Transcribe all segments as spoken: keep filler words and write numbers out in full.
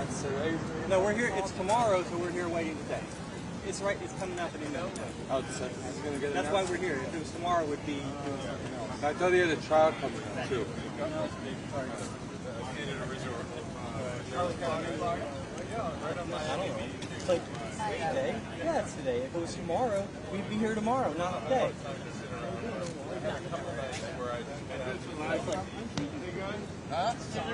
It's uh, No, we're here. It's tomorrow, so we're here waiting today. It's right. It's coming out any minute. oh, it's, uh, it's gonna get. That's why we're here. If it was tomorrow, we'd be doing something else. I thought he had a trial coming up too. I don't know. It's like today. Yeah, it's today. If it was tomorrow, we'd be here tomorrow, not today. Huh?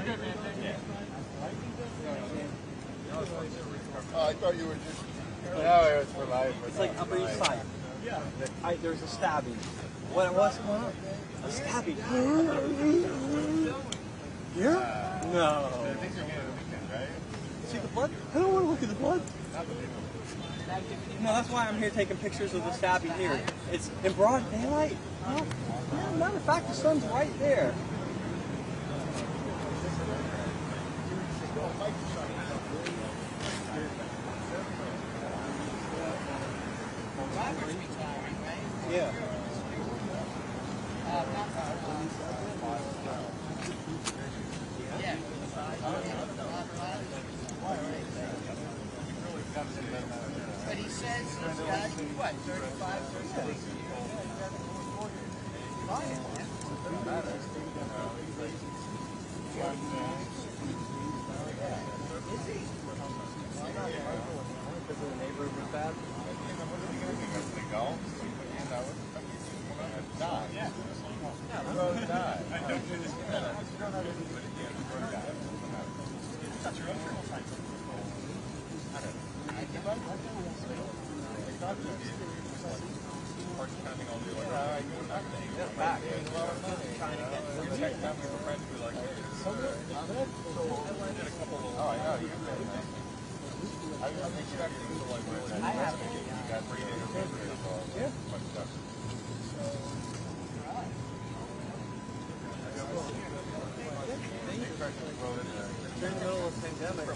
Oh, I thought you were just. No, it was for life. It's like Upper East Side. I, there's a stabbing. What what's going on? A stabbing. Yeah? No. See the blood? I don't want to look at the blood. No, that's why I'm here taking pictures of the stabbing here. It's in broad daylight. No, no, matter of fact, the sun's right there. Yeah. But he says he's got, what, thirty-five, thirty-six? Is he? Because the neighborhood was bad? I have During the middle of the pandemic,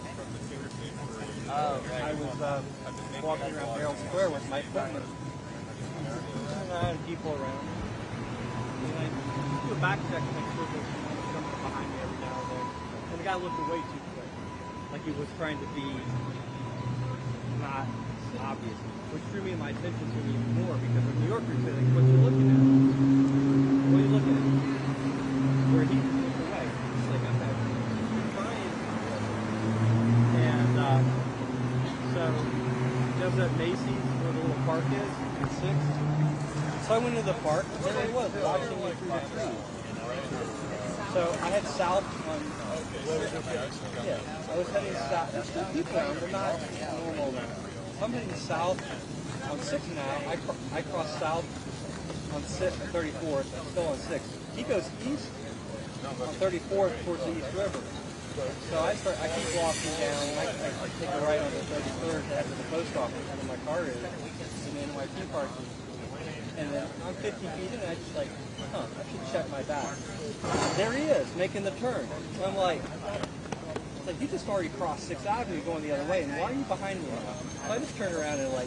uh, I was uh, walking around Merrill Square with my equipment. And I had people around. And I do a back check to make sure there's someone behind me every now and then. And the guy looked away too quick. Like he was trying to be not obvious. Which drew me my attention to me even more because in New York we say, like, what you looking at? What are you looking at? Where he looked away. It's like, I'm not trying. And uh, so there's that Macy's where the little park is at six. So I went into the park and there he was watching me through the trees. So I had south on yeah, I was heading south. There's still people around, they're not normal now. So I'm heading south on six now. I, cr I cross south on thirty-fourth, I'm still on six. He goes east on thirty-fourth towards the East River. So I start, I keep walking down, I, I, I take a right on the thirty-third to head to the post office where my car is, and then my P parking. And then I'm fifty feet in, and I just like, huh, I should check my back. There he is, making the turn. So I'm like, it's like, you just already crossed sixth Avenue going the other way, and why are you behind me now? So I just turn around and like,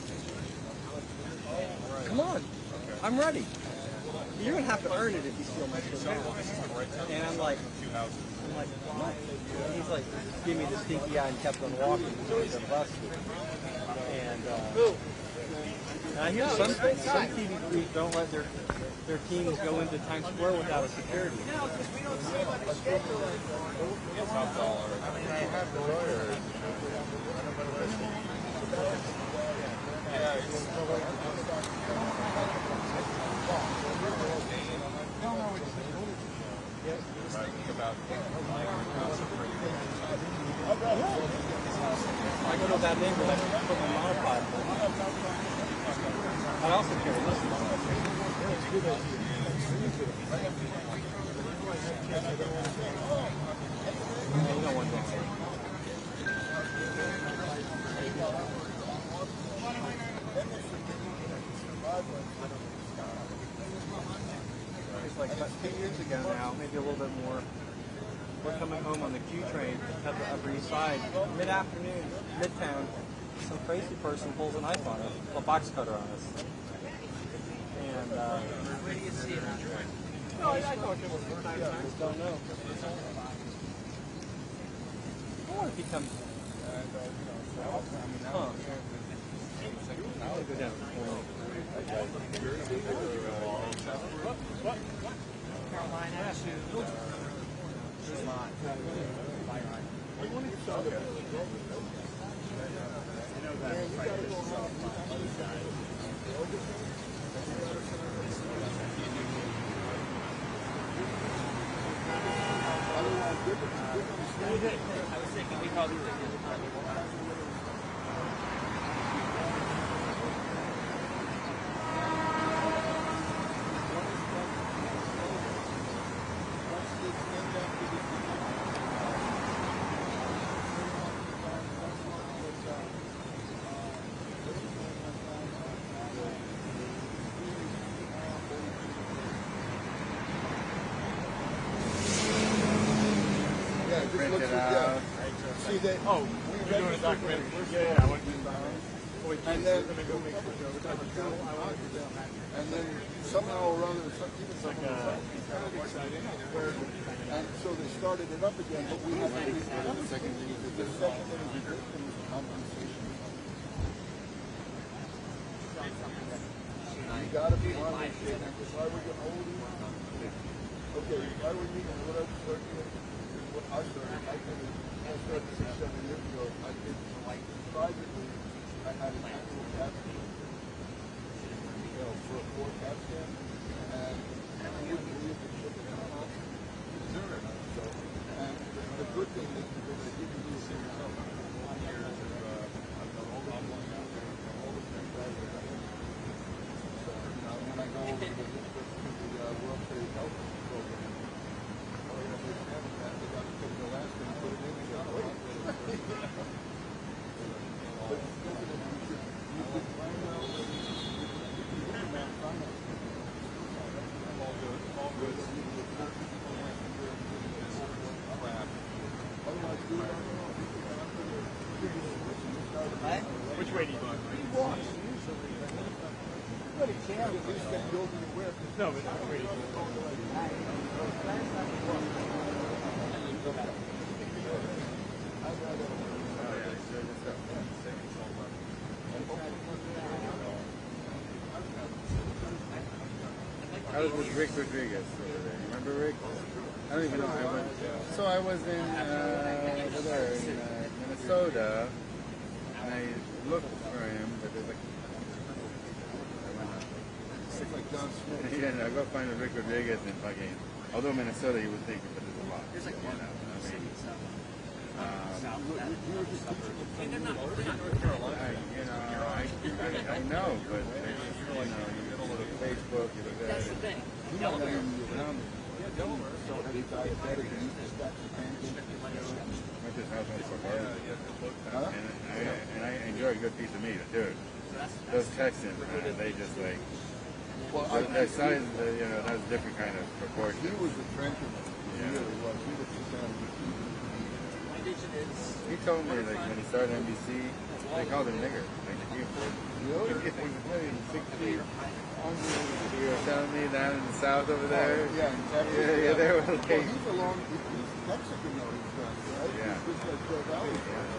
come on, I'm ready. You're going to have to earn it if you steal my shit now. And I'm like, I'm like, what? And he's like, give me the stinky eye and kept on walking until he got busted. And, uh, and I hear some, some T V crews don't let their their teams go into Times Square without a security. No, because we don't see what the schedule is. I mean, I have the lawyer. Yeah, it's I go to a bad neighborhood, I put my monopod. I also carry this one. You know one thing. It's like about two years ago now, maybe a little bit more. We're coming home on the Q train at the Upper East Side. Mid-afternoon, midtown, some crazy person pulls a knife on us, a box cutter on us. And, uh... Where do you see it? No, I talked to him a few times, I just don't know. Of course. becomes. Huh. I'll go down. Carolina to. I was thinking we probably Print it out. See that? Oh, we were doing a documentary. Yeah, yeah, I went to and then, and then somehow or other, some, even some like uh, and so they started it up again, but we had to do the second thing is the second thing is the compensation. You gotta be honest, because why would you hold it? Okay, why would you, what I started, what I started, I did it, I started six, seven years ago, I did like privately, I had an annual cap scan, you know, for a four cap scan, and I wouldn't believe the shit that went on. So, and the, the good thing is because I didn't do it myself. I've done all the online out there, all the things I did. So, you know, when I go over to the, to the uh, World Trade Health Program, all you have to do is that they got to take the last thing and put it in and go, wait. But it's definitely, you should, you should find out whether you can get the man from it. All good, all good. Otherwise, do it on your own. Which way do you go? He walks. But he can't. At least get building to where. No, but which way do you go? I'd rather. I was with Rick Rodriguez over there. Remember Rick? I don't even know. I went. So I was in uh, over there in uh, Minnesota, and I looked for him, but there's like. It's like John Smith. Yeah, no, go find a Rick Rodriguez and fucking. Although Minnesota, you would think, but there's a lot. There's like one. You know, I mean, um, You were just teaching him. And they're not, they're not North Carolina. I, you know, I, I know, but it's just, you know, you look at Facebook, you look at That's the it. thing. He's not Delaware. even around it. So he's diabetic and he's just got some pancakes. Went to his house once for barbecue. Huh? And I, and I enjoy a good piece of meat, dude. Those Texans, man, they just like, Well, their, I, their size, uh, you know, that's a different kind of proportion. he was the trencher. He Yeah. really was. He was just out of the He told me, like, when he started N B C, they called him nigger. Like, he, Really? he was playing six feet under. You were telling me down in the south over there? Yeah, in Texas. Yeah, yeah, they were Well, like, he's along, he's Mexican though, he's done, right? Yeah. He's just like Joe Valley.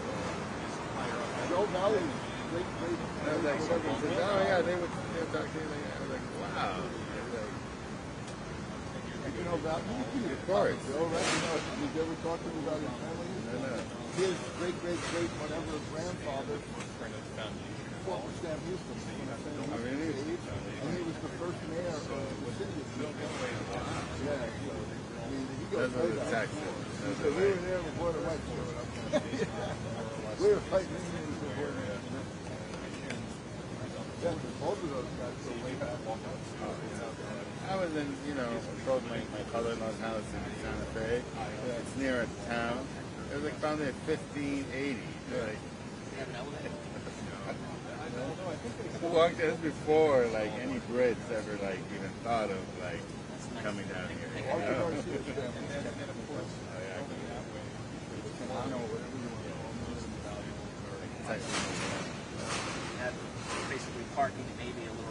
Joe Valley, great, great. and I was like, so he said, oh yeah, they would, they would talk to you like that. I was like, wow. I was like, You know about, of course. Joe, right? You know, did you ever talk to him about his family? No, no. His great, great, great, whatever grandfather fought with Sam Houston. Oh, really? And he was the first mayor of the city of Houston. Yeah. I mean, he goes Those are way the back. Texans. So Those we are were like, there before the white showed up. We were fighting Indians before the both of those guys go way back. I was in, you know, controlled my, my father-in-law's house in Santa Fe. It's near a town. It was like founded in fifteen eighty. Like, who walked this before, like, any Brits ever, like, even thought of, like, coming down here? You know? Oh, yeah. Texas. Had basically parking maybe a little.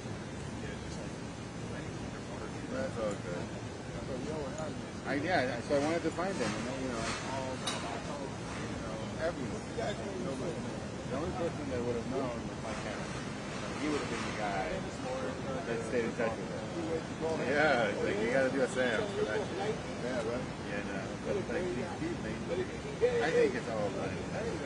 That's all good. I, yeah, so I wanted to find him, and then, you know, I called, you know, everyone. The only person that would have known was my camera. He would have been the guy that stayed in touch with us. Yeah, it's like you gotta do a seance for that shit. Yeah, right? Yeah, no. But like these people, I think it's all money.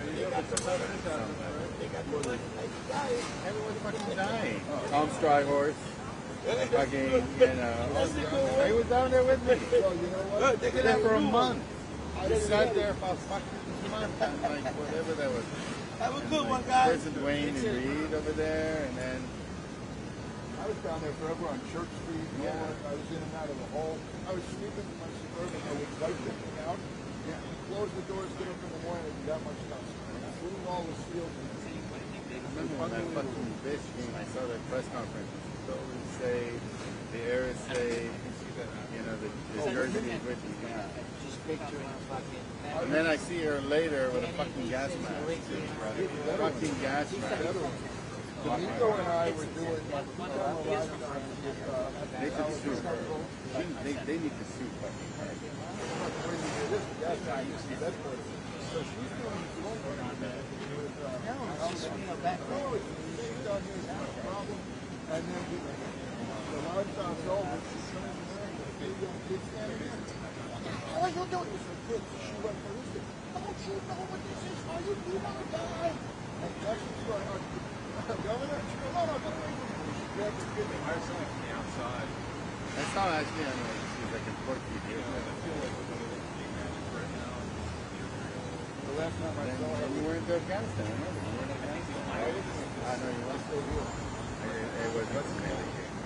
Everyone's fucking dying. Tom Stryhorse. Fucking, you know. He was down there with me. He was there for a month. He sat there for a fucking month. And like, whatever that was. Have a And, good like, one, guys. President Dwayne and Reed over there, and then I was down there forever on Church Street. Yeah. I was in and out of the hall. I was sleeping in my Suburban. I would wipe everything out. Yeah. Close the doors, get up in the morning, and that much stuff. Including all the seals. I remember when that fucking bitch came, I saw that press conference. So it say, the heirs say, you know, the, the jersey is with you. Yeah. Just picturing fucking. And then I see her later with a fucking gas mask. Fucking gas mask. Nico and I were doing like live time with uh, They should sue her. They, they need to sue fucking her. when you do this, gas time, you see that person. So she's doing phone with uh, No, it's just, you know, back no, it's she's done this no problem. And then the, the live time's over. She's coming around with a big young kid standing there. How are you doing this? Her kid, she went ballistic. Don't you know what this is? Are you do not die? And that's what's going on. Governor, she goes, no, no, get away from me. She grabbed the kid. Why is someone from the outside? That's not actually on the, she's like in Port T V. I feel like we're going to be managed right now. The last time I saw her, And you were in Afghanistan, I remember. You were in Afghanistan. I know you were still here. It was what's the name of the game?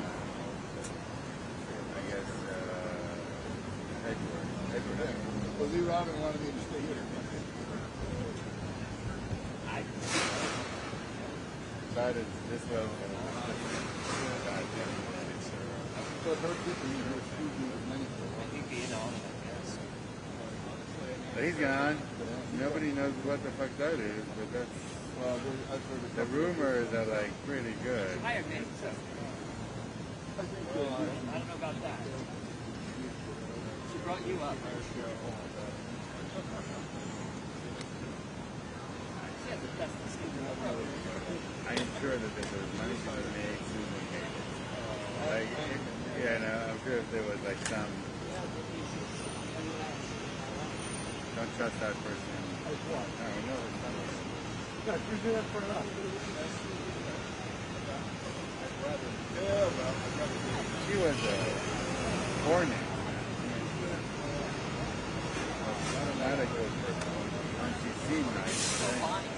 I guess, uh, Edward. Edward. well, Lee Robin wanted me to stay here. Decided this was going to But her kid, her student was many. But he's gone. Nobody knows what the fuck that is, but that's, Well, there- I've heard the rumors are like pretty good. hired me, so. I think Well, I don't, I don't know about that. She brought you up. She has the best skin in the world. I am sure that there was money to be made through the game. Like, if, yeah, no, I'm sure if there was like some, don't trust that person. I don't know. It's not Yeah, you do that for enough. Yeah, well, She was a hornet. Not a good person. And she seemed nice.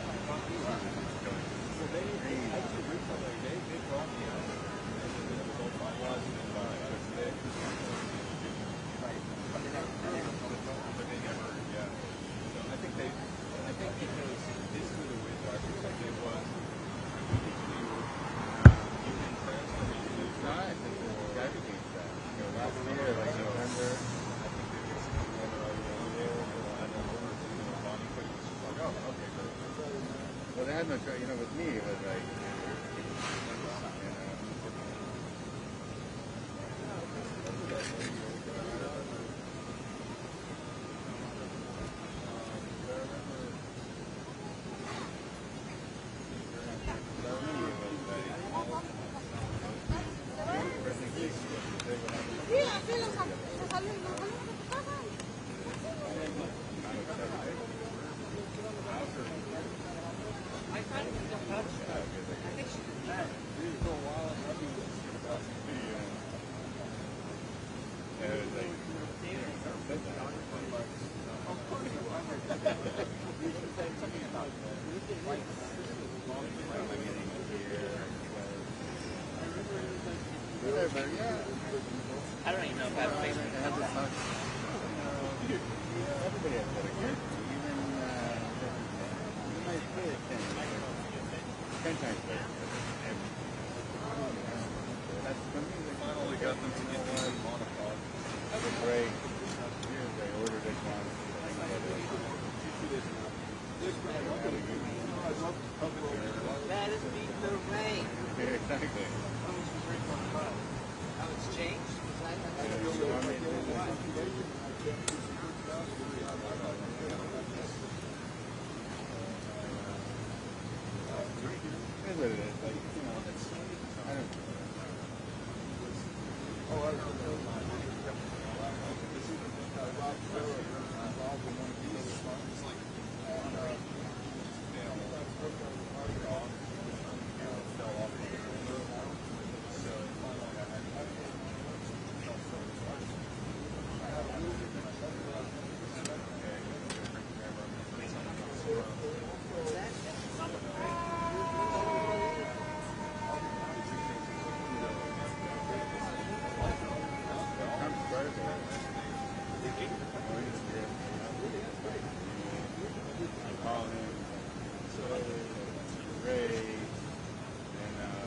Well, they had no choice. You know, with me, it was like, you know. I don't even know if I have a Facebook account. Everybody has better kids. Even, uh, you might pay it ten, ten times better. That's for me. They Finally got them to get the monopod. have a break. Here's, they ordered this one. That is beat the rain. Yeah, exactly. How it's changed? Was that- Yeah, you want me to- call him Ray and uh,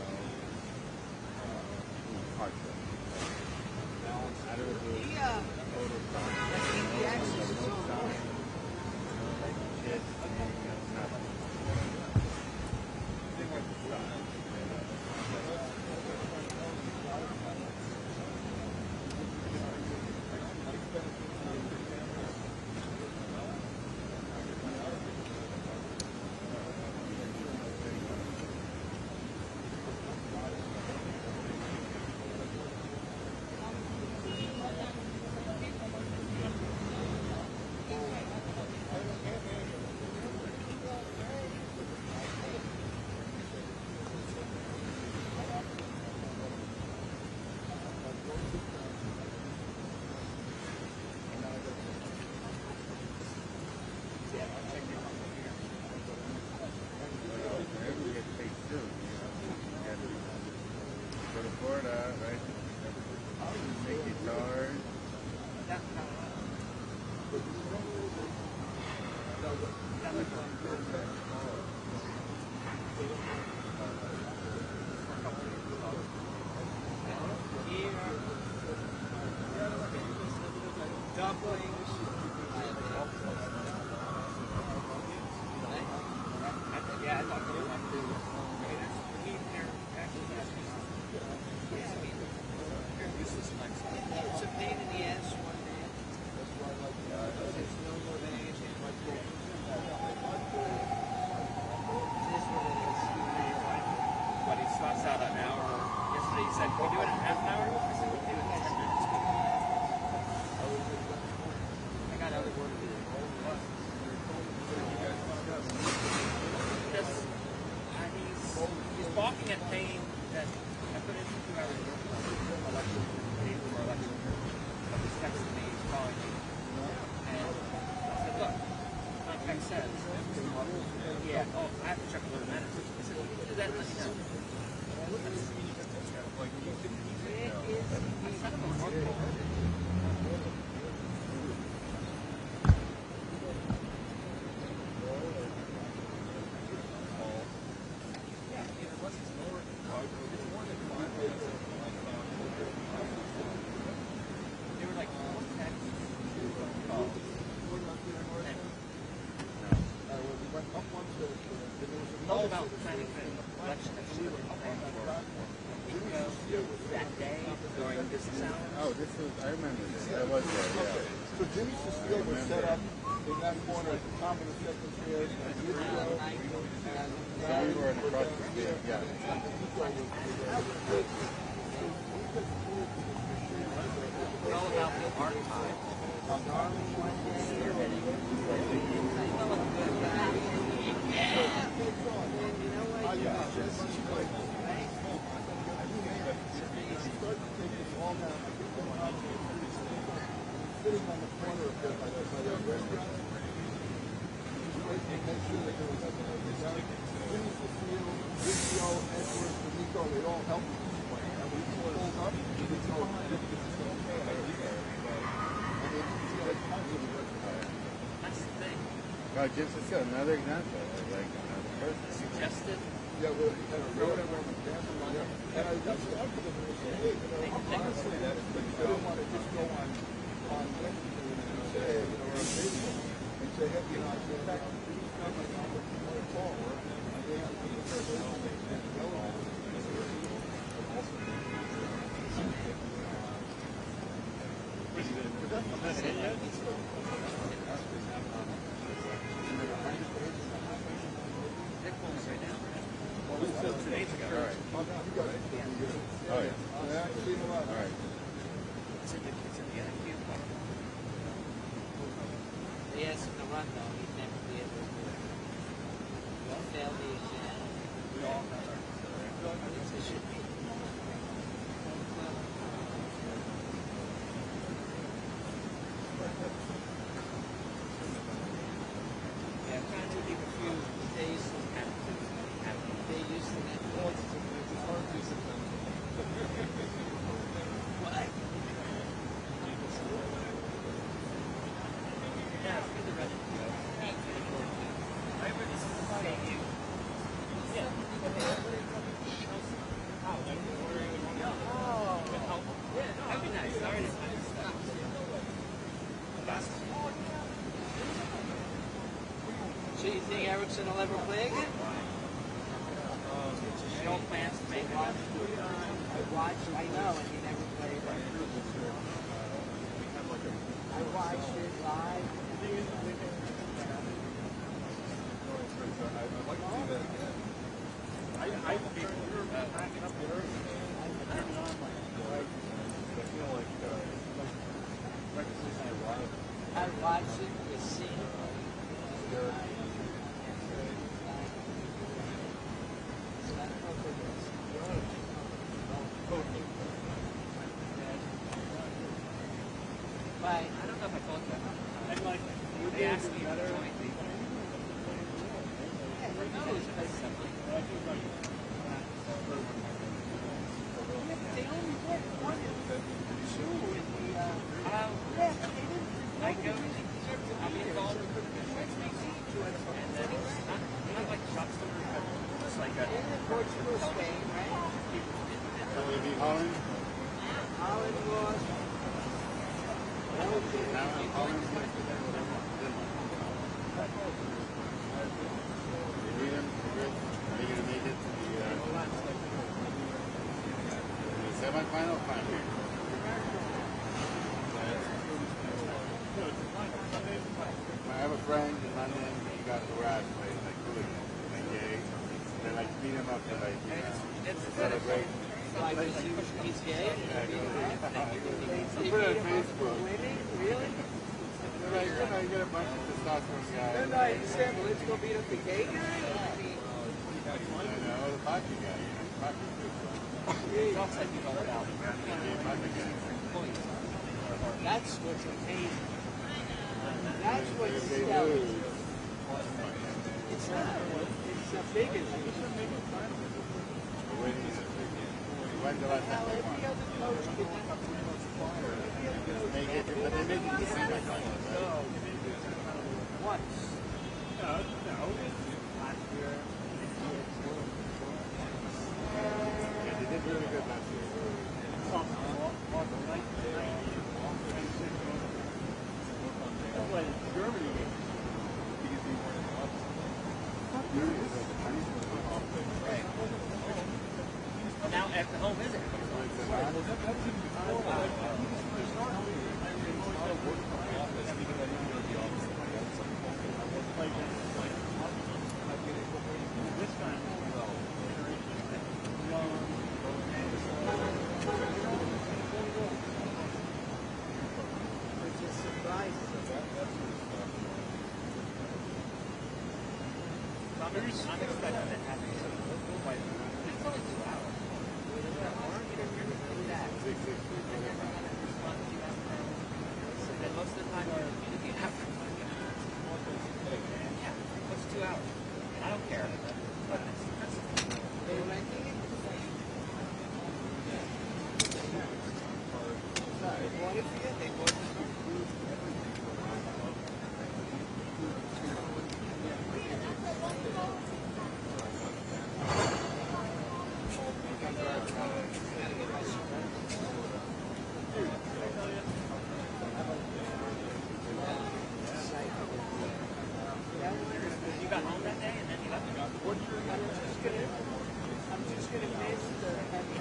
uh, Archer. I don't know. He, uh, Total stop. he actually was No on. sign. Like shit. Nothing. Think of the sign. Oh, this was, I remember this. I was there, yeah. So Jimmy Cecile was set up in that corner at the top of the second stairs and years ago. And So we were in across the street, yeah. It's all about the archive. Sitting on the corner of there by the, by the restaurant. Just wait and make sure that there was nothing like this. Jimmy Cecile, Ricio, Edward, D'Amico, they all helped me. And we pulled up, and we told them, this is okay. And then you see that constantly. That's the thing. Well, just to see another example, like another person. Suggested. Yeah, well, you kind of wrote it on the camera. And I reached out to them and said, hey, you know, honestly, that is, I didn't want to just go on, on Wednesday and say, you know, or on Facebook and say, hey, you know, I said, back, please come and come with my call. And they have to be the first and go Oh, yeah. Yeah, I've seen a lot. All right. It's in the, it's in the I Q part. They asked him to run though, he'd never be able to do it. He failed the exam. We all have our It should be. Yeah, I'm trying to leave a few days to have to have a day used to that. What? Yeah, for the rest of the So you think Erickson will ever play again? No plans to make one. I watched, I know, and he never played. I watched it live. I'd like to do that again. I, I think you're backing up the earth. I turn it on like, I feel like, uh, like I live. I watched it, the scene. But I don't know if I told you. And like, they asked me jointly. They only did one and two in the, uh, um, yeah, they didn't. I go, I'm involved in the and then it's not, not like shop stores, but it's like a Portugal, Spain, right? Holland? Holland was. Holland? Semi-final, final. I have a friend in London. He got harassed by like hooligans, like gay. They like beat him up to like you know celebrate. Like he's gay? Yeah, I put it on Facebook. Really? They're like, you know, you get a bunch of testosterone guys. No, no, he said, well, let's go beat up the gay guy. I know the hockey guy. You know, hockey too. It's also like you know about That's what's amazing. That's what's selling. It's not. It's a big issue. When's the last time they won? Every other coach can They make it, but they make it the same as right? once. No, no. Last year. Yeah, they did really good last year. Germany, because they weren't in the office. Now at the home visit. Well, that, that's even before. Like, I used to start I worked from the office because I didn't go to the office. Like, like, this time, well, It's just surprising. I'm expecting that happening. It's only two hours. And most of the time you're looking after yeah, what's two hours? I don't care. They were making it. What if you get they both You got home that day and then you left? I'm just gonna, I'm just gonna miss the heavy.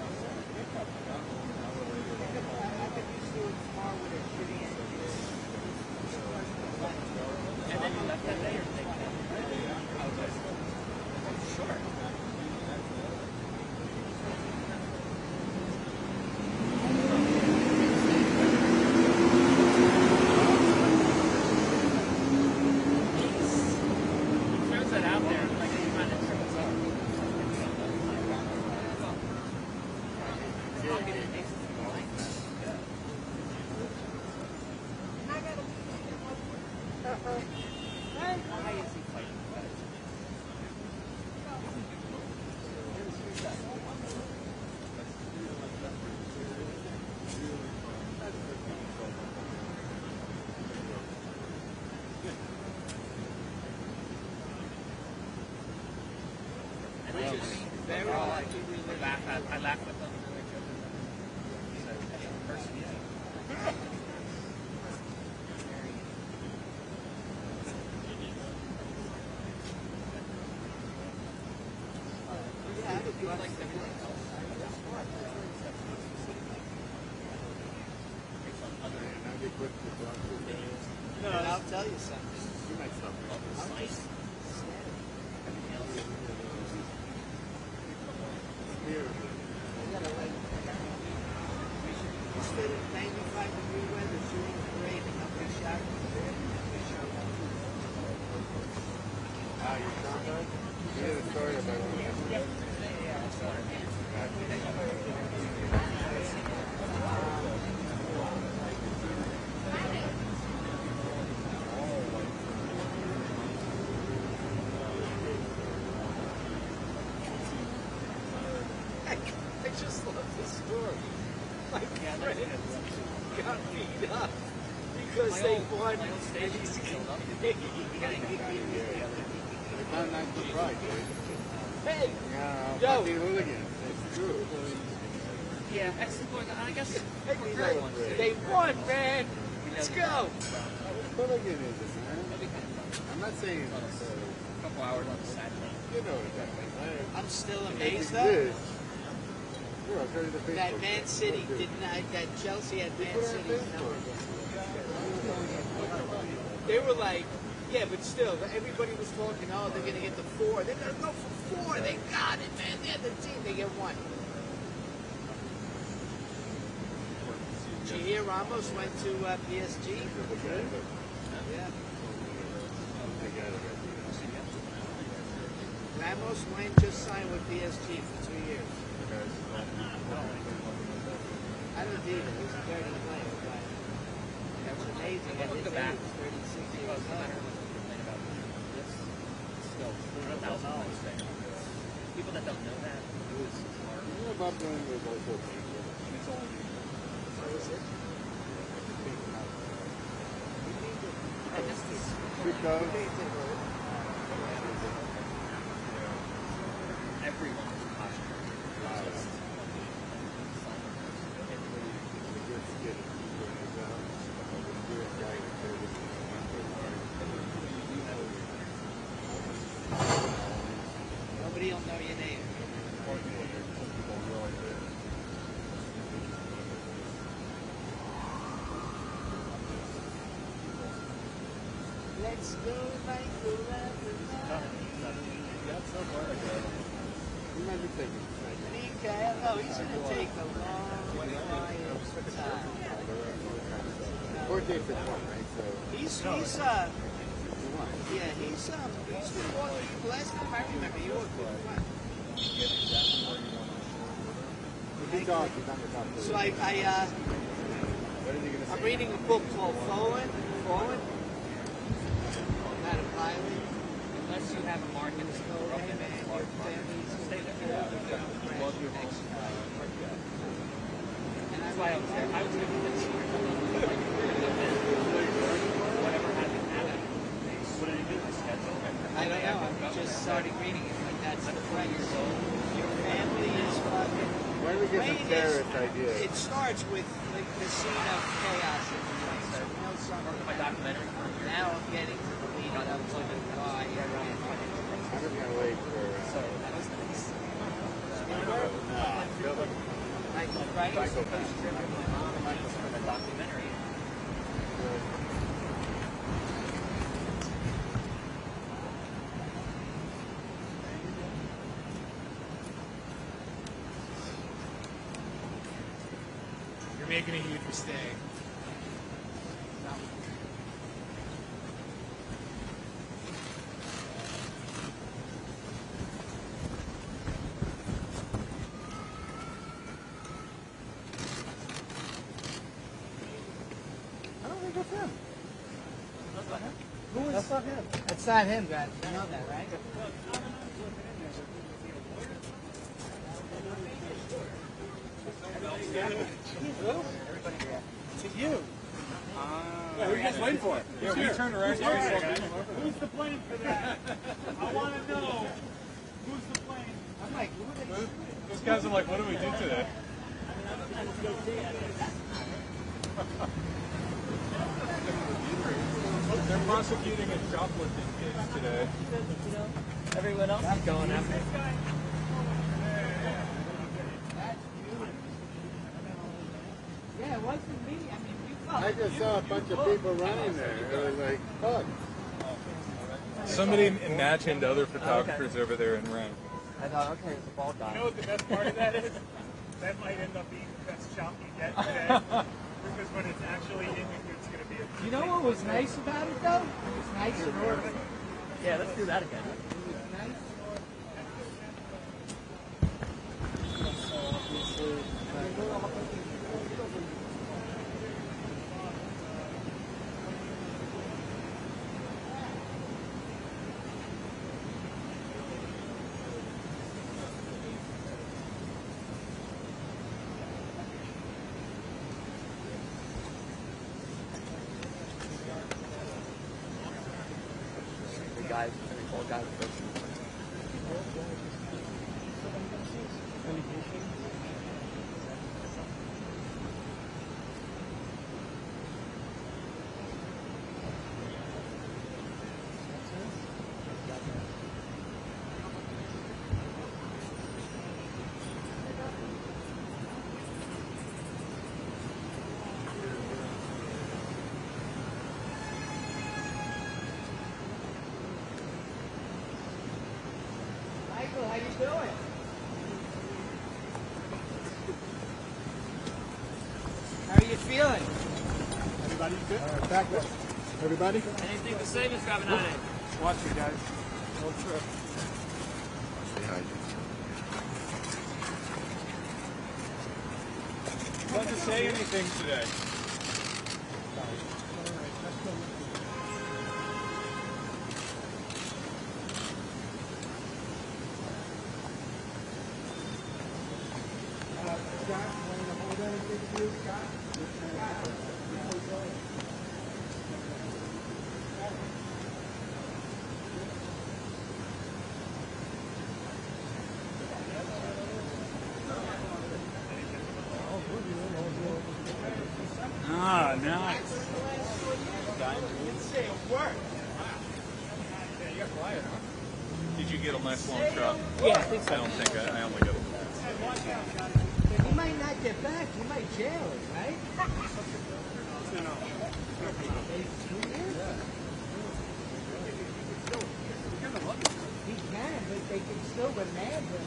I could just do it tomorrow with a shitty engine. And then you left that day or taking it? Sure. Very well. I laugh at, I laugh with them. No, and I'll tell you something. You might stop me. Instead of ninety-five degree weather, shooting a parade and nobody shot. Ah, you saw that? You hear the story about what happened? I just love this story. My friends got beat up because they won. Not nice to try, dude. Hey, Yeah, Joe. fucking hooligans. It's true. Yeah, excellent. I guess hey, they won, man. Let's go. Hooliganism, man. I'm not saying it's, uh, a couple hours on Saturday. you know what that means. I'm still It amazed though exists. Here, I'll show you the Facebook. that Man City did not, that Chelsea had Man Put it on City's number. Facebook. They were like, yeah, but still, everybody was talking, oh, they're going to get the four. They're going to go for four. They got it, man. They're the team. They get one. Did you hear Ramos went to uh, P S G? Yeah. Ramos went, just signed with P S G for two years. I don't either. He's a dirty player, but that's amazing. At his age, thirty-six years old. People that don't know that, it was smart. You know Bob Dylan was also a painter. It's only What is it? I guess this Because everyone is cautious. Nobody will know your name. Let's go like the he might be taking Mikael, no, he's going to take a long, quiet time. four days at one, right? So He's, he's, uh, you won. yeah, he's, um, he's been walking, last time I remember, he walked with fun. If he talks, he's on the top three. So I, I, uh, What is he gonna I'm say? reading a book called Forward, Forward, how to pilot. Unless you have a market that's broken and it's large market, stay there. That's why I was there. I was going to this year. Whatever hasn't happened. What did you do? My schedule? I don't know, I'm just starting reading it, like that's the place. Your family is fucking... Why do we get some Wait, terrorist it's- ideas? It starts with the, the scene of chaos in the place. So you know something. My documentary. Now I'm getting to the lead up to the guy. I'm just gonna wait for. So Uh, that was nice. Michael Price. Michael Price. For the documentary. You're making a huge mistake. I don't think that's him. Who is, That's not him. that's not him, guys. You know that, right? To you. Yeah, who are you guys waiting for? Yeah, we turned around. Who's to blame for that? I want to know who's to blame. I'm like, who are they? Those guys are like, what do we do today? They're prosecuting a shoplifting case today. Everyone else is going after it. Yeah, it wasn't me. I mean, you felt I just saw a bunch of people running there. It was like, fuck. Somebody imagined other photographers over there and ran. I thought, okay, it's a ball guy. You know what the best part of that is? That might end up being the best shot you get today. Because when it's actually in you, it's going to be a... You know what was nice about it, though? It was nice in order. Yeah, let's do that again. It was nice. The guys, the ball guy was Michael, how you doing? How are you feeling? Everybody good? All right, back up. Everybody? Anything to say, Mister Avenatti? Watch you guys. No trip. Want to say anything today? Ah, nice. Did you get a nice long shot? Yeah, I think I don't think I, I only got a But you might not get back. You might jail it, right? Maybe two years? He can, but they can still remand him.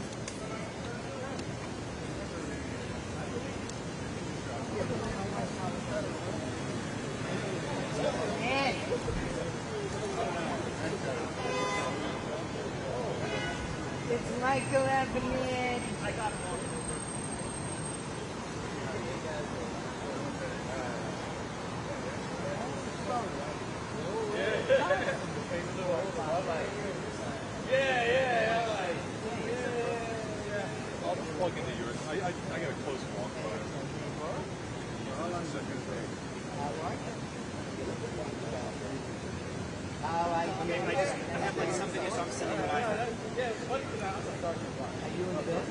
Man. It's Michael Avenatti. I got him on. Yeah, yeah, yeah. I'll just plug into yours. I, I, I got a close walk by. How I Okay, I just I have like something as I'm sitting by. Are you in bed?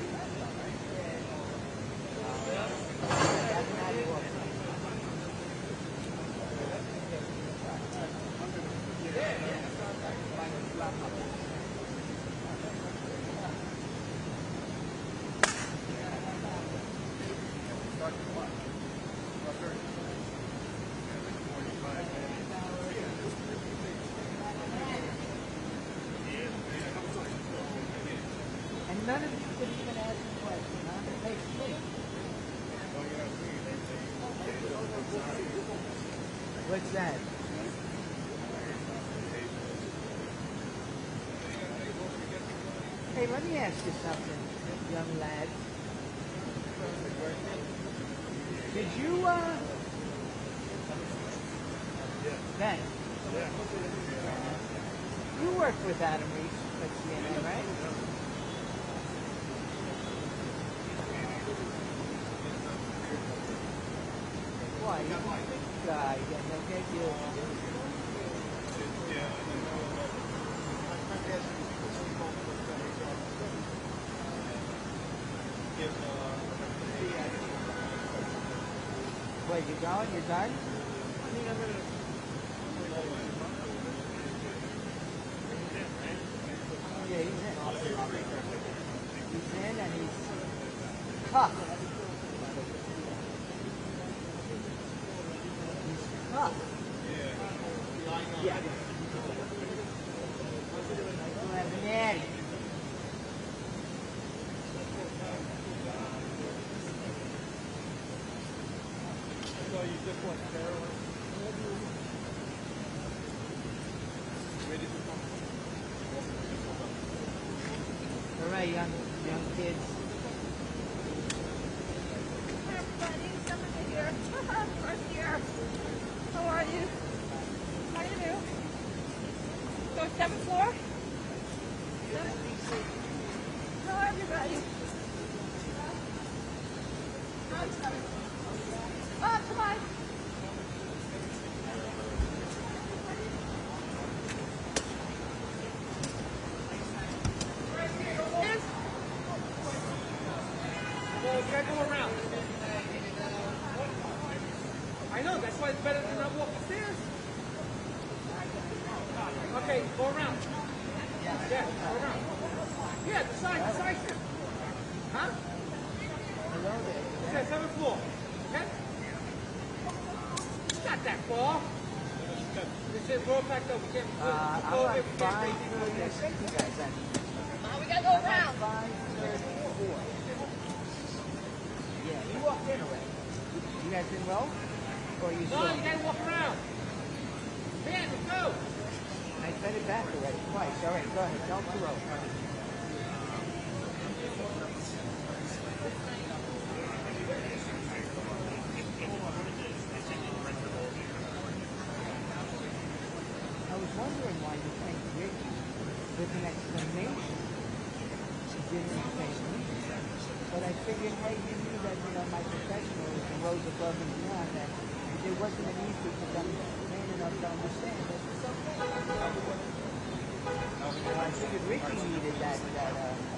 And none of you could even ask a question, huh? It makes me. What's that? Hey, let me ask you something, young lad. Did you, uh... Ben? You worked with Adam Reese at C N A, right? Why? He's a big guy, and he'll get you... Wait, you going? You're done? Yeah, he's in. He's in and he's tough. All right, young young kids. Hi everybody, somebody here. First year. How are you? How do you do? So seventh floor? Seventh. Hello everybody. Oh, come on. Yes. Well, you gotta go around. I know, that's why it's better than not walk the stairs. Okay, go around. Yeah, go around. Yeah, the side, the side here. Huh? Hello there. Yeah, seventh floor. Okay? It's not that far. This is roll back up. We can't Uh, I'm go like if we can't five make it. thirty. I sent you guys that. Oh, we gotta go around. Five thirty-four. Yeah, you walked in already. You guys been well? Or you No, still? you gotta walk around. Man, let's go. I fed it back already twice. All right, go ahead. Don't throw. I was wondering why you think Ricky, with an explanation, didn't think me. But I figured, hey, you knew that, you know, my professionalism rose above and beyond that. There wasn't an issue because I'm man enough to understand that it's okay. I figured Ricky needed that, that, uh,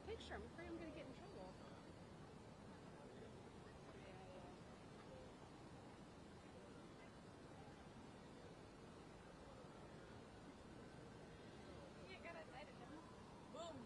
picture. I'm afraid I'm going to get in trouble. You got excited, boom.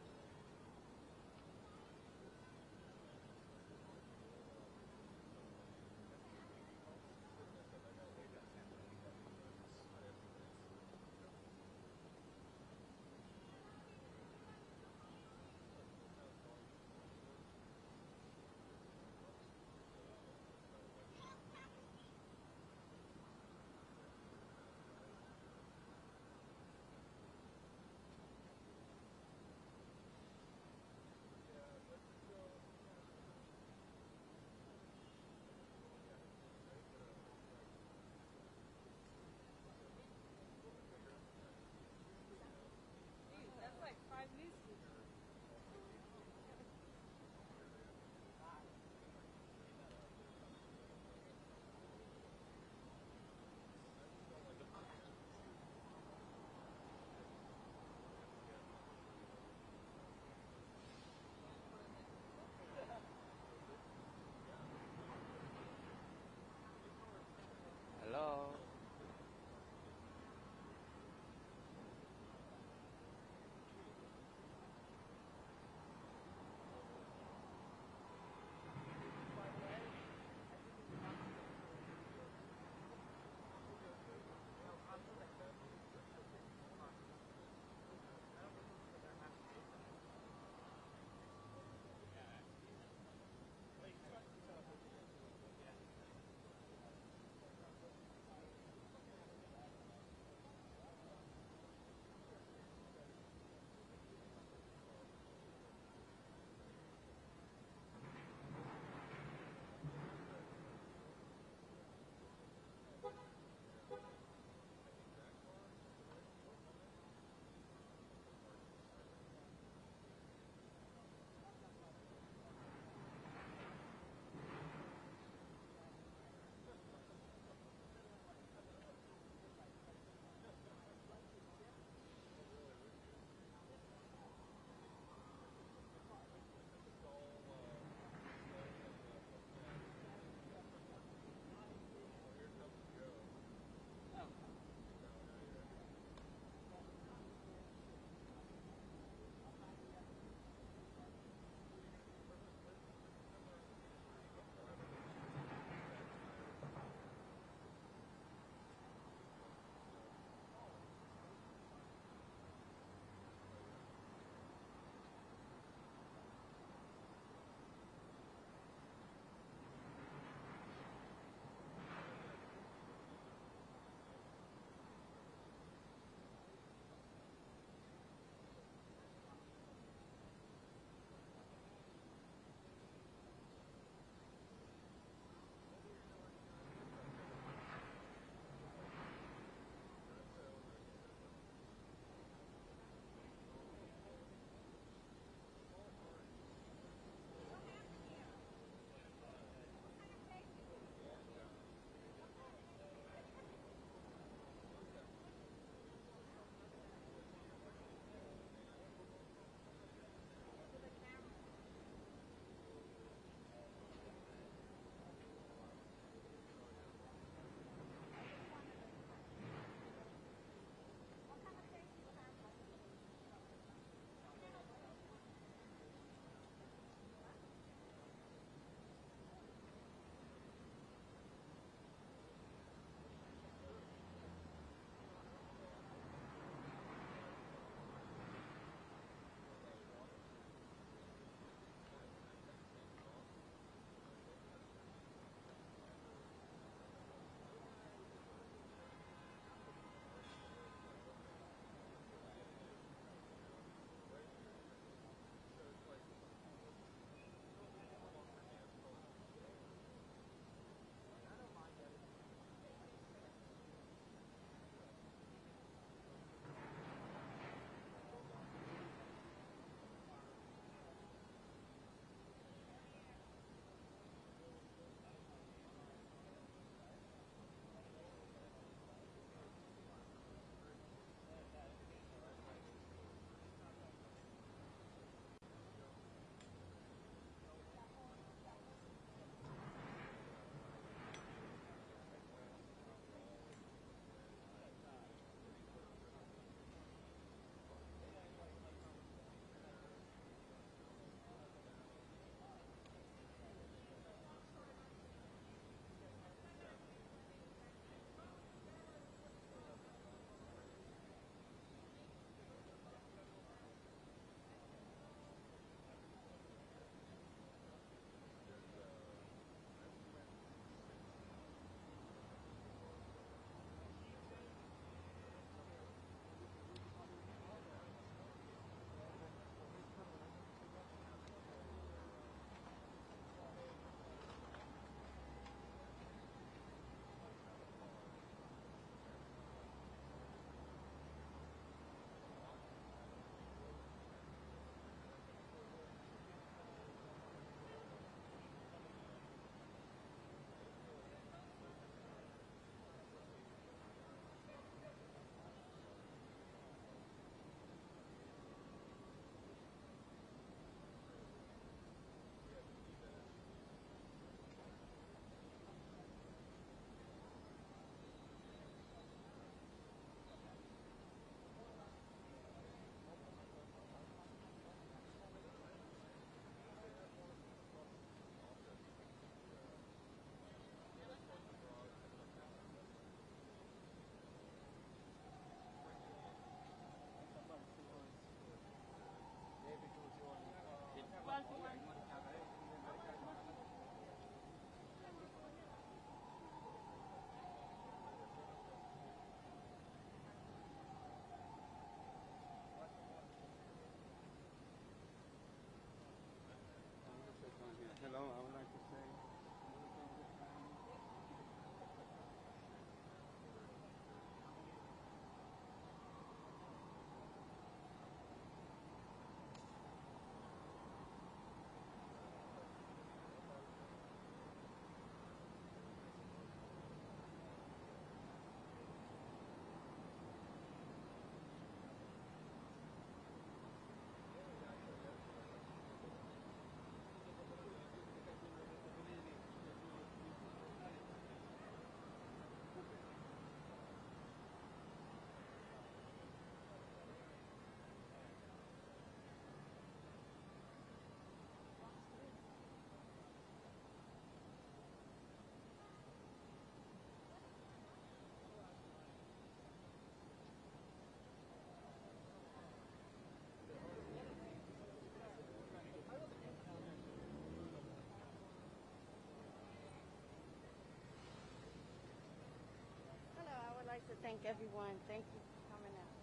thank everyone. Thank you for coming out.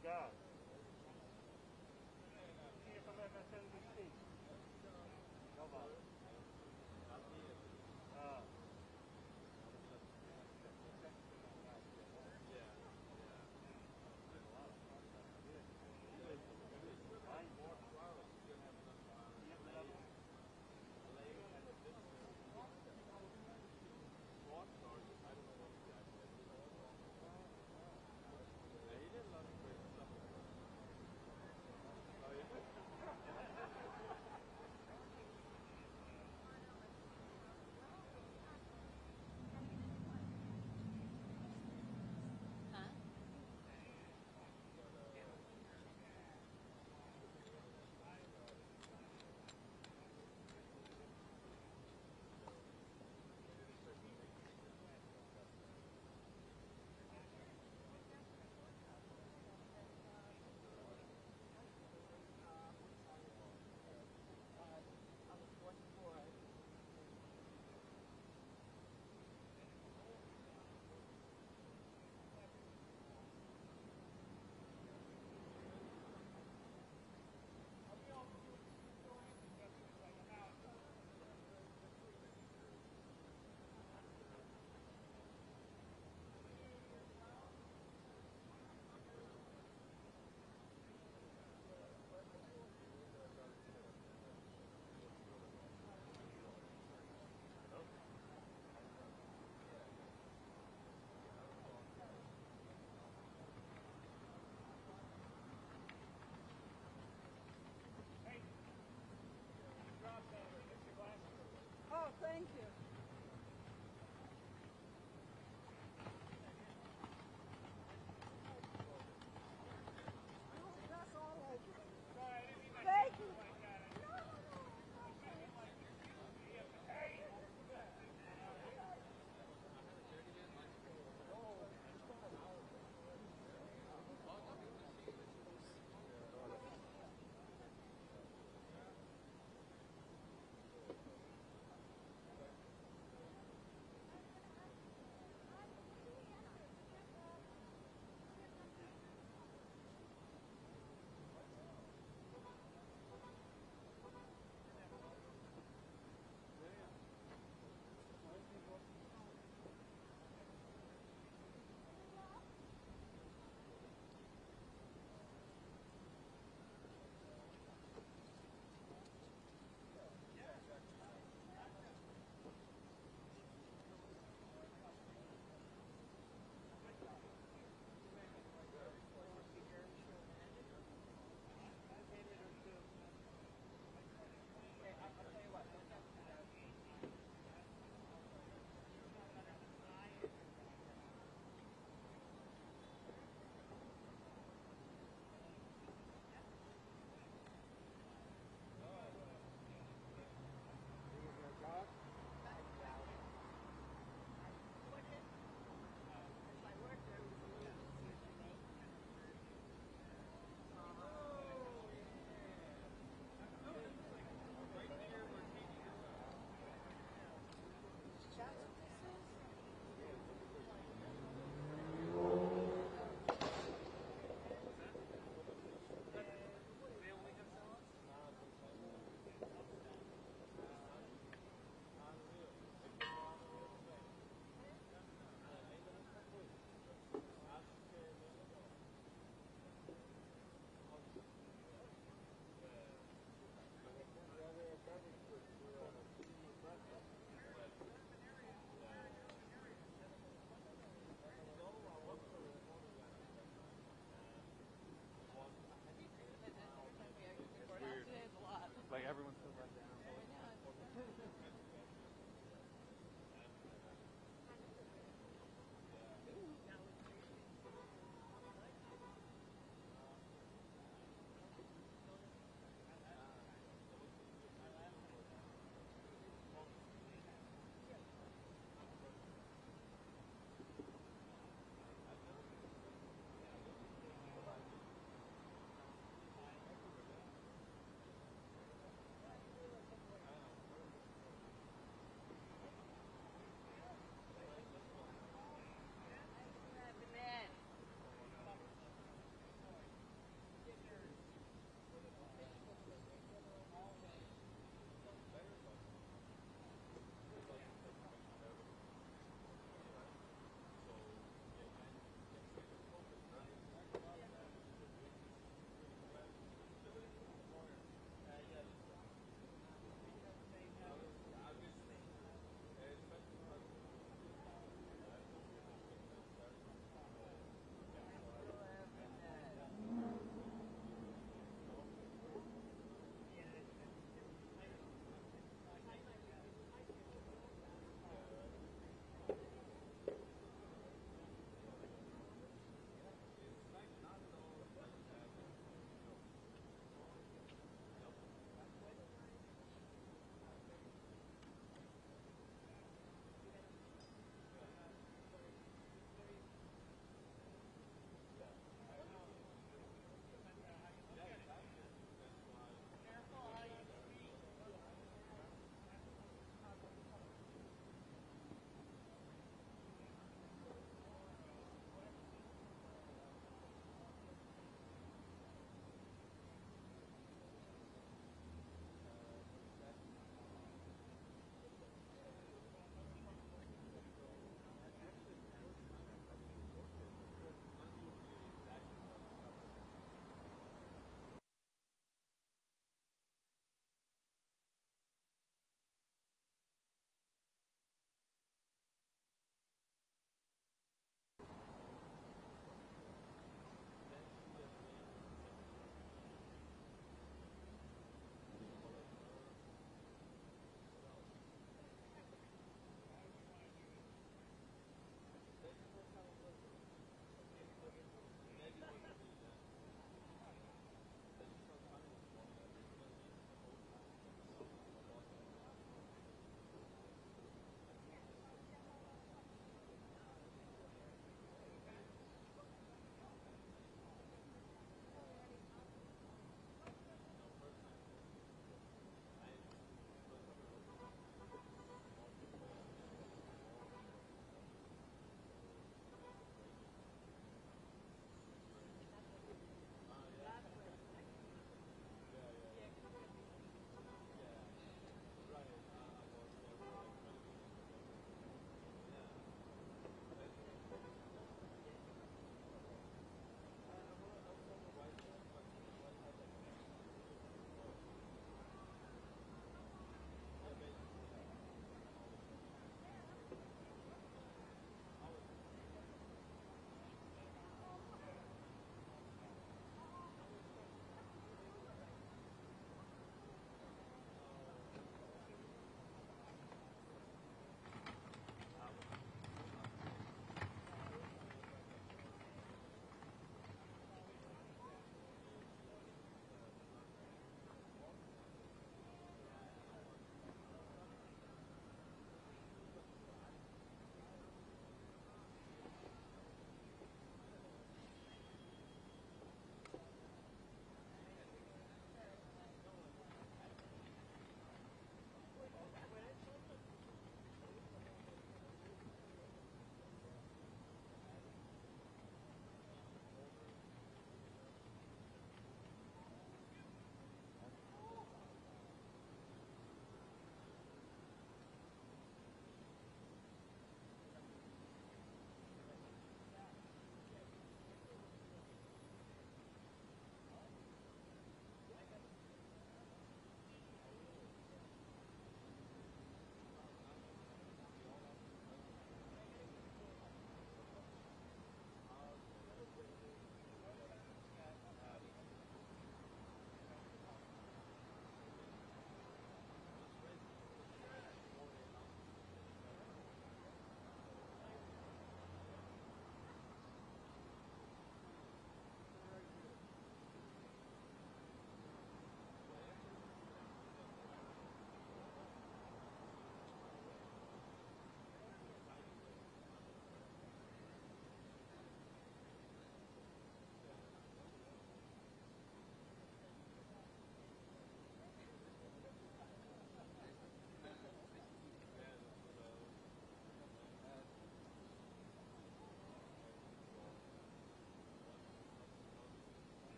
God. See you from M S N B C. Nobody. Uh, he did a lot of great stuff.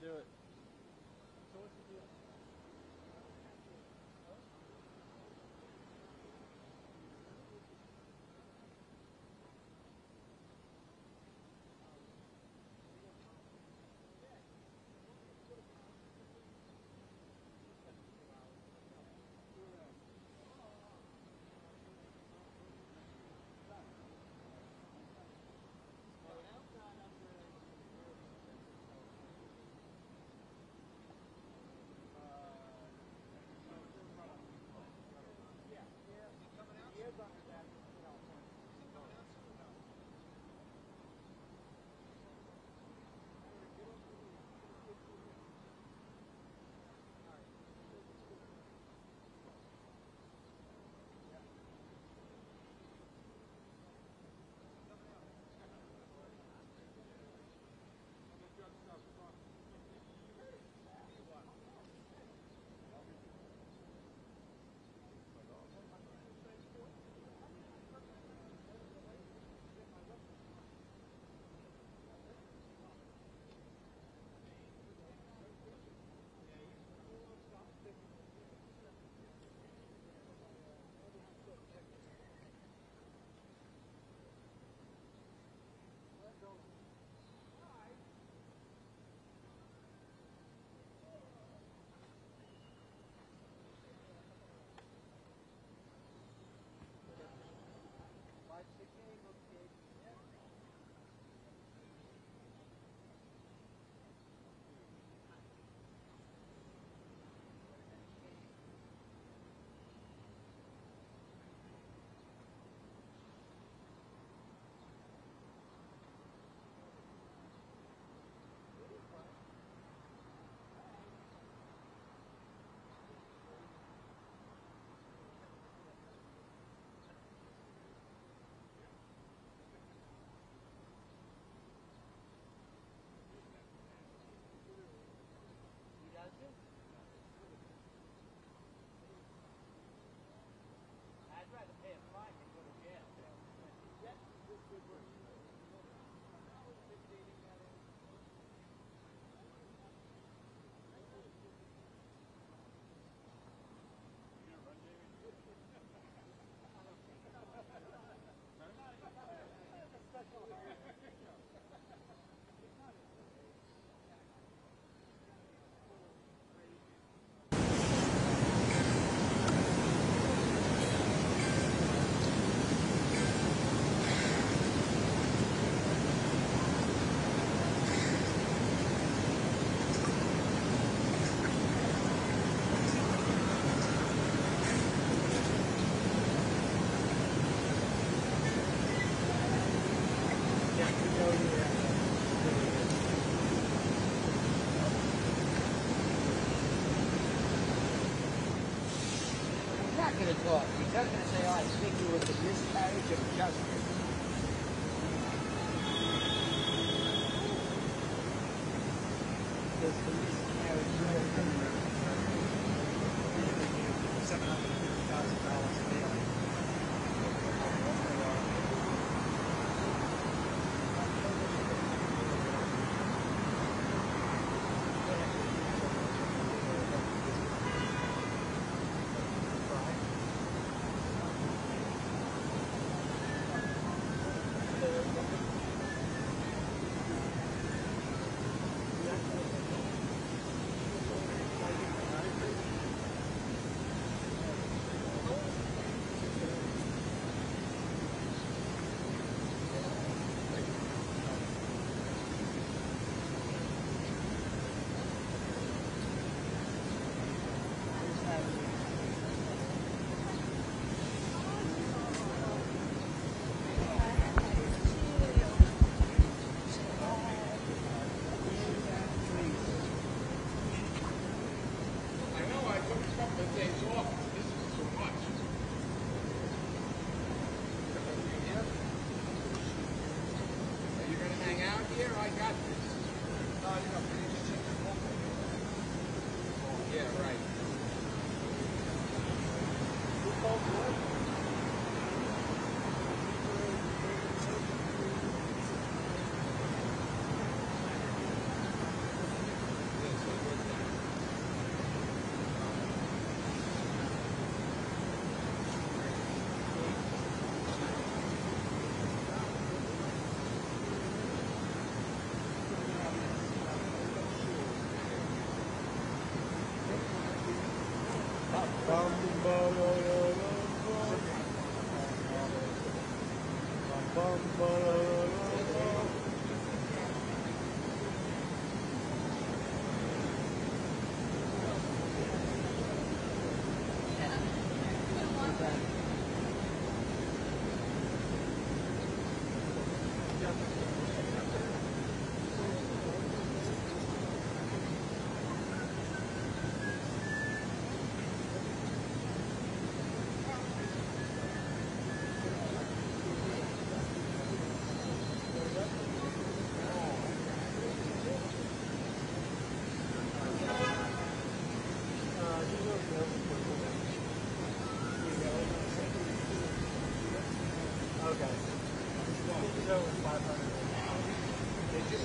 do it. So what's the deal? I'd rather pay a fine than go to jail. He's not going to talk. He's just going to say, oh, I think it was a miscarriage of justice. There's a miscarriage of justice. seven hundred fifty thousand dollars a day.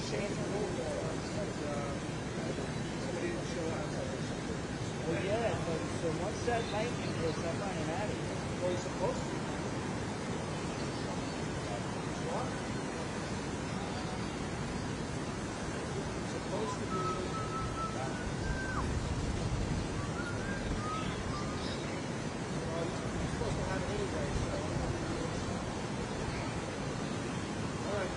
Well, yeah, so, so once that lightning hits, I'm running out of here. Well, you're supposed to. Supposed to be. Well, you're supposed to have it anyway, so. All right.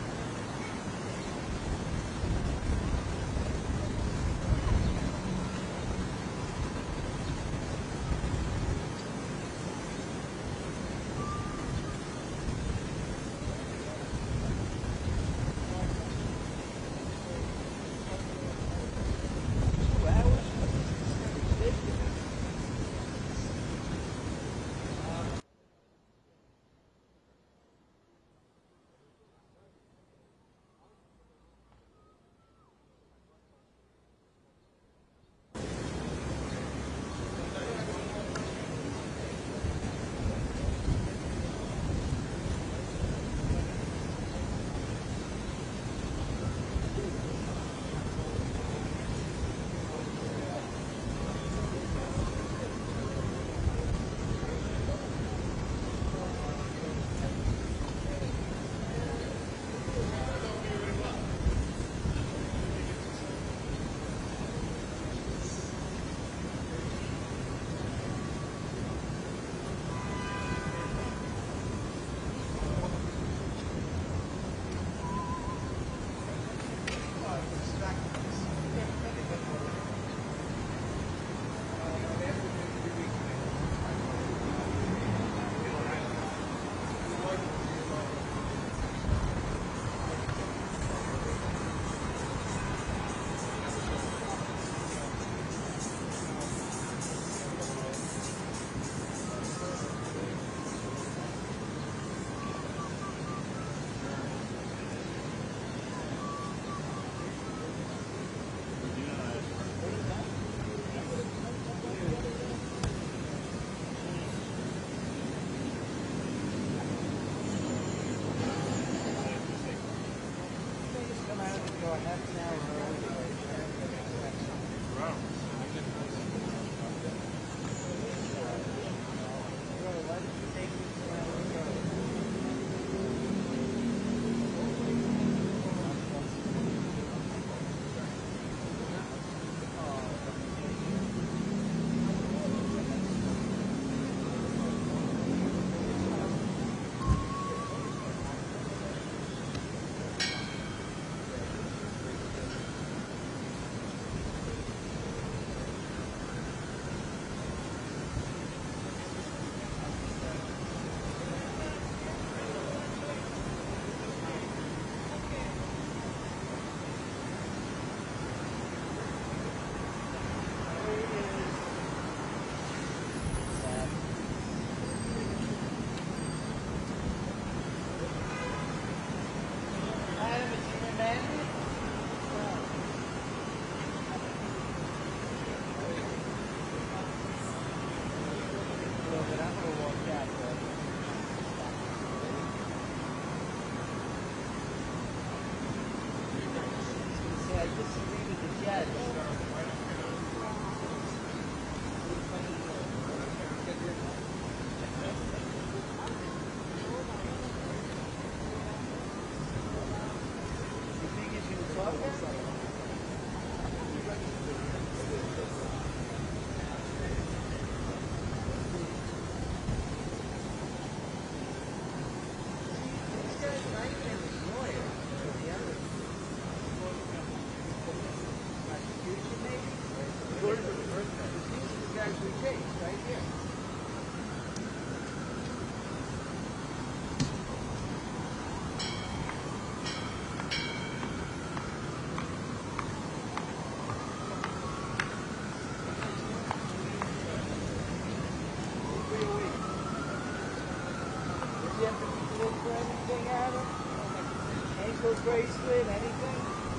Bracelet, anything?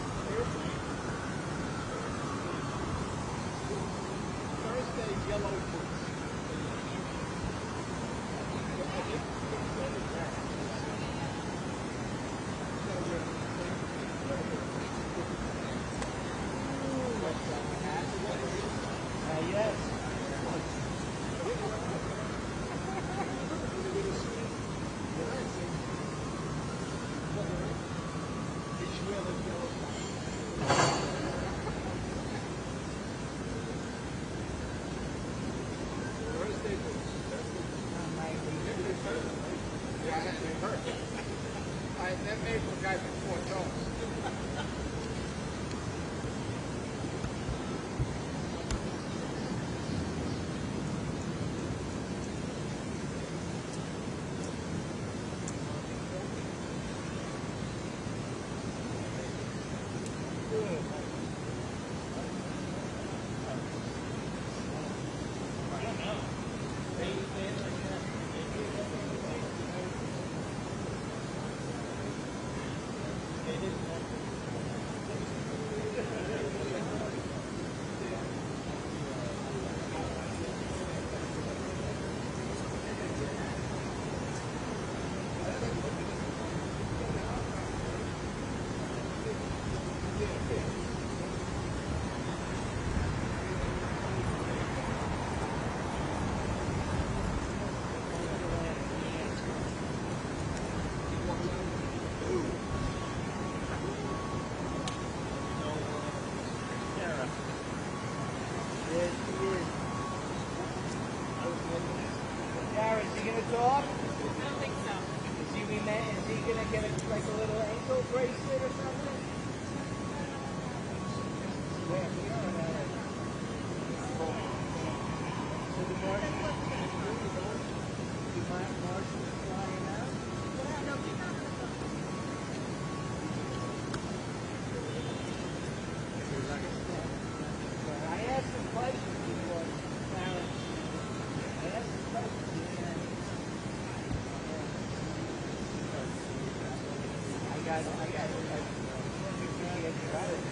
Thursday's yellow boots. ankle bracelet or something? Yeah, we are in L A. So the Martians, the Martians flying out? I asked some questions before Clarence. I asked some questions. I got, I got, I got it.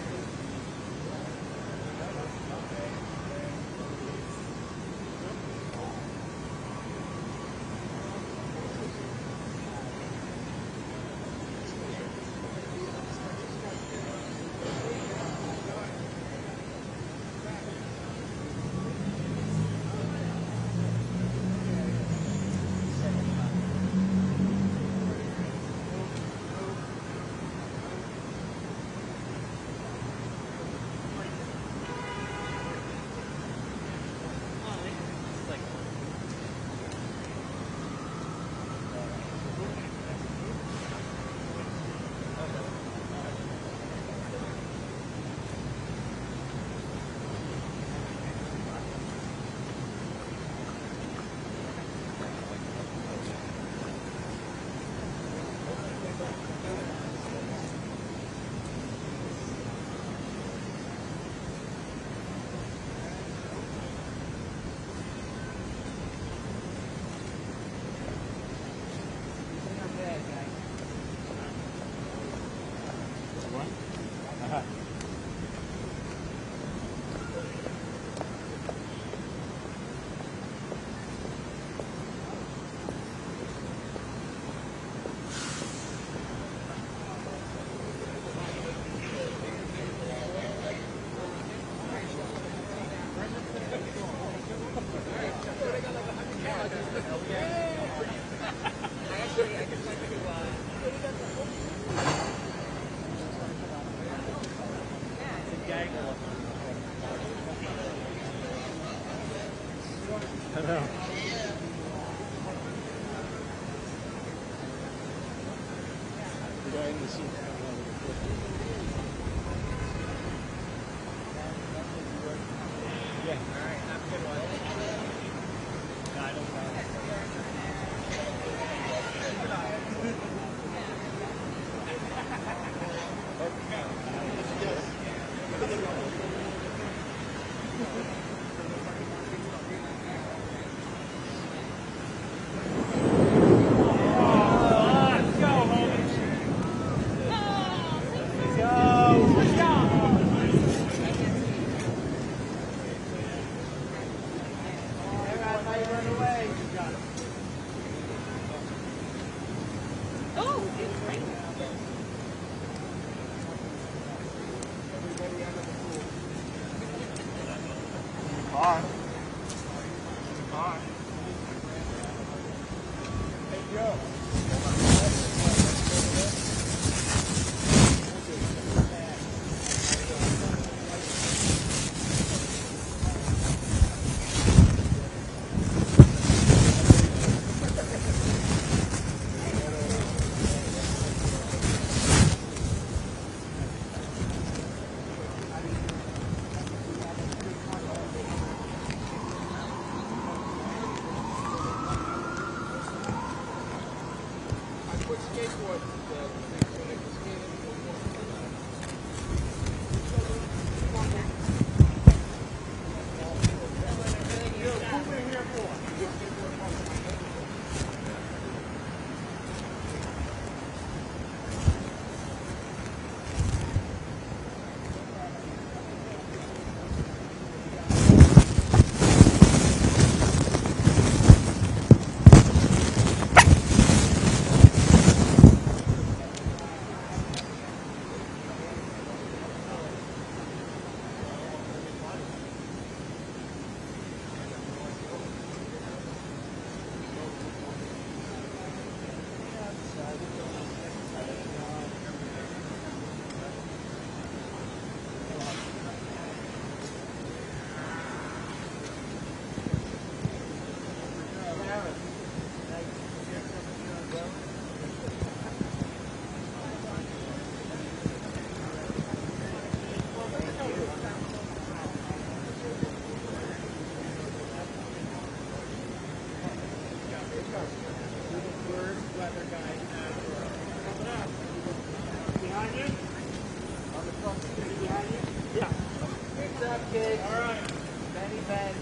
up, kids. All right. Benny Ben.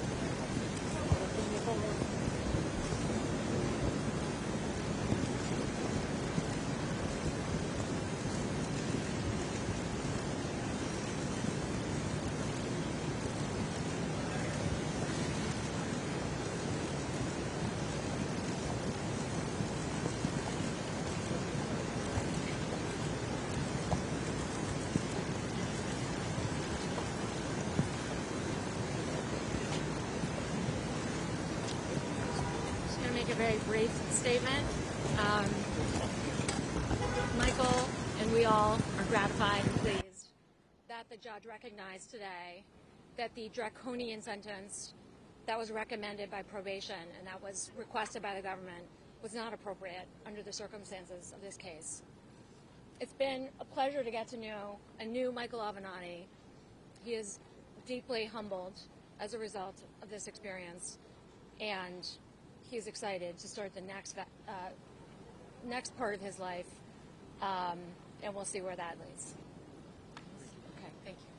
A very brief statement. Um, Michael and we all are gratified and pleased that the judge recognized today that the draconian sentence that was recommended by probation and that was requested by the government was not appropriate under the circumstances of this case. It's been a pleasure to get to know a new Michael Avenatti. He is deeply humbled as a result of this experience, and he's excited to start the next uh, next part of his life, um, and we'll see where that leads. Okay, thank you.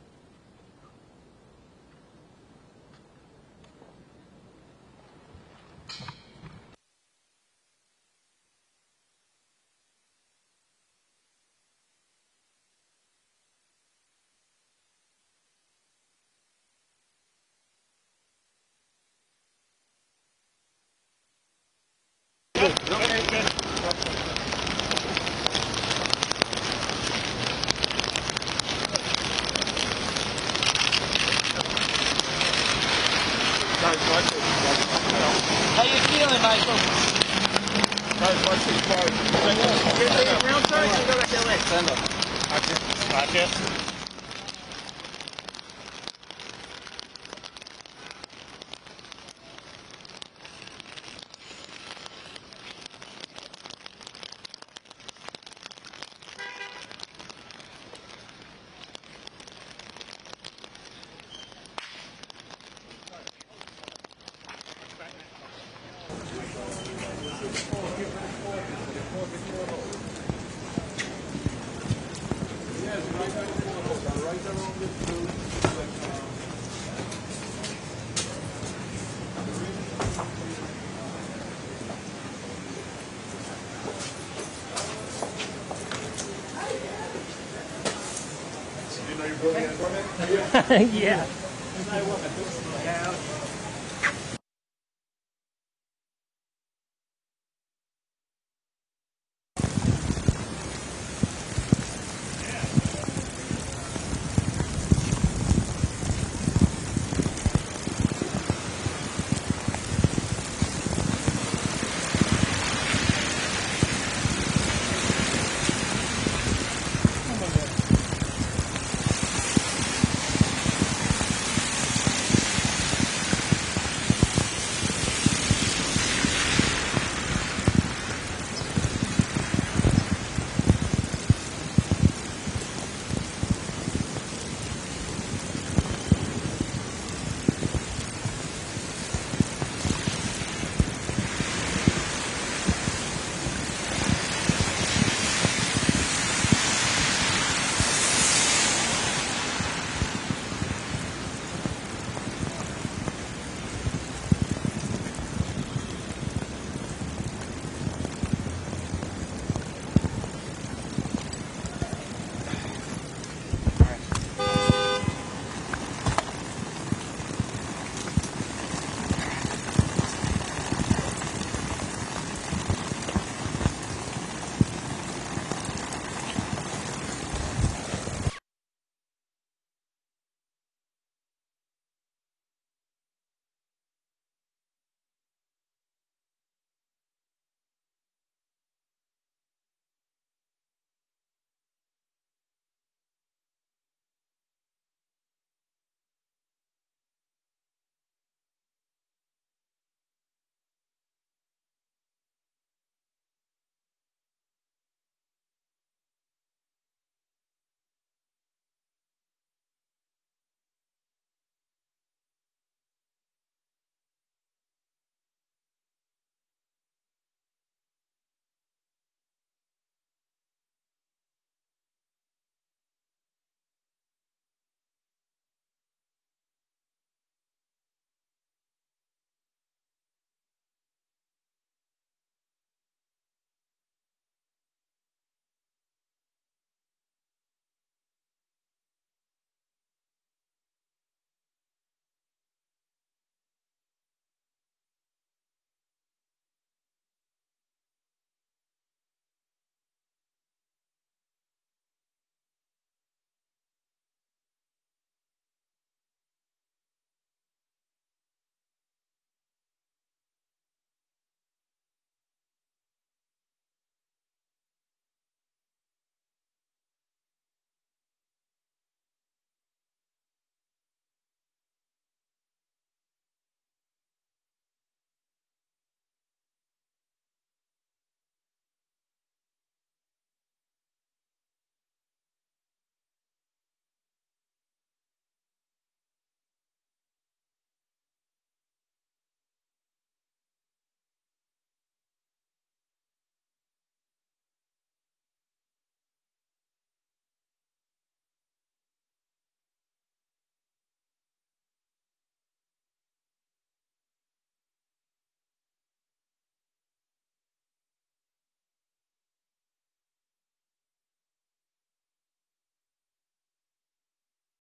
How you feeling, Michael? Guys, watch this part. You're leaving round first and go back to L A. Send them. Gotcha. Yeah.